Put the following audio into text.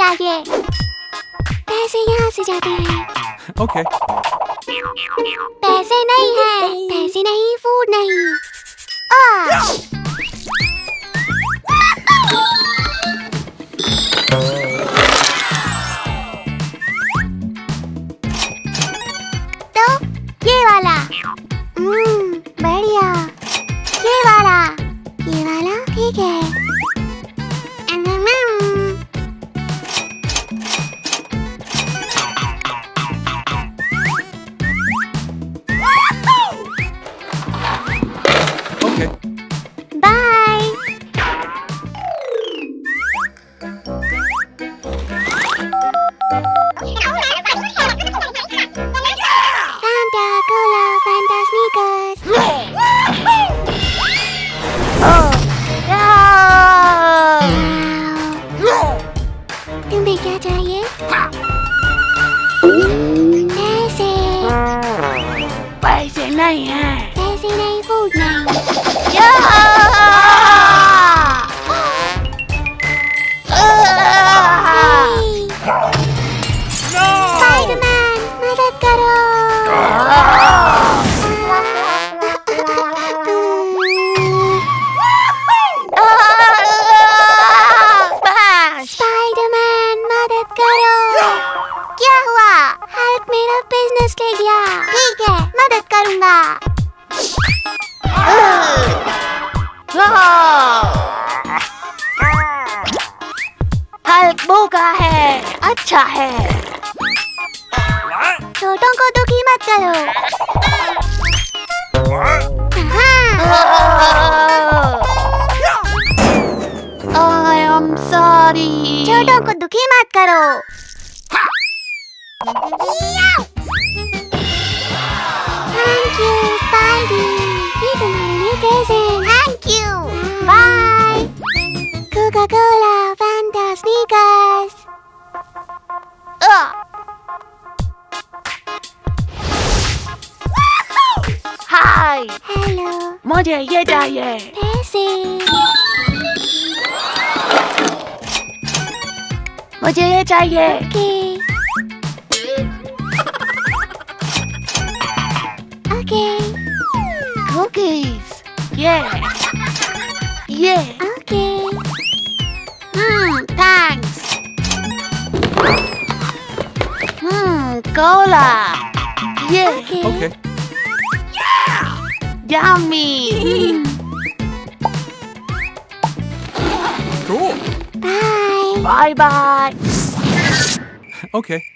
चाहिए। पैसे यहाँ से जाते हैं। Okay. पैसे नहीं है, पैसे नहीं, फूड नहीं। तो ये वाला, बढ़िया। ये वाला ठीक है। Okay. Bye. Fanta Cola, Fanta Sneakers. Oh, no! तुम्हें क्या चाहिए? पैसे नहीं है। पैसे नहीं, फूड नहीं। स्पाइडरमैन, मदद करो। स्पाइडरमैन, मदद करो। क्या हुआ? हल्क मेरा बिजनेस ले गया। ठीक है, मदद करूँगा। हल्क भूखा है। अच्छा है। छोटों को दुखी मत करो। I am sorry. छोटों को दुखी मत करो। Thank you, Spidey. ये तुम्हारे लिए present. Thank you. Bye. Coca-Cola, Fanta, Sneakers. Hi, Hello. मुझे ये चाहिए। पैसे। मुझे ये चाहिए। Okay. Cookies. Yeah. Okay. Thanks. Cola. Yeah. Okay. Yummy. Cool. Bye. Bye bye. Okay.